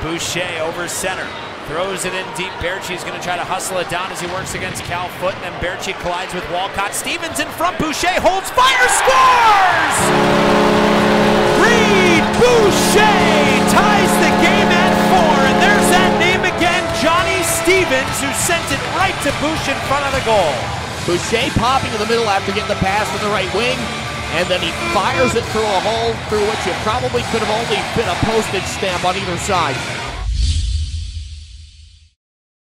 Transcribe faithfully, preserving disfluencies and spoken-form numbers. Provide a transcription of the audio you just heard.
Boucher over center. Throws it in deep. Berchi's going to try to hustle it down as he works against Cal Foot, and then Berchi collides with Walcott. Stevens in front. Boucher holds fire, scores! Reid Boucher ties the game at four, and there's that name again, Johnny Stevens, who sent it right to Boucher in front of the goal. Boucher popping in the middle after getting the pass from the right wing, and then he fires it through a hole through which you probably could have only fit a postage stamp on either side.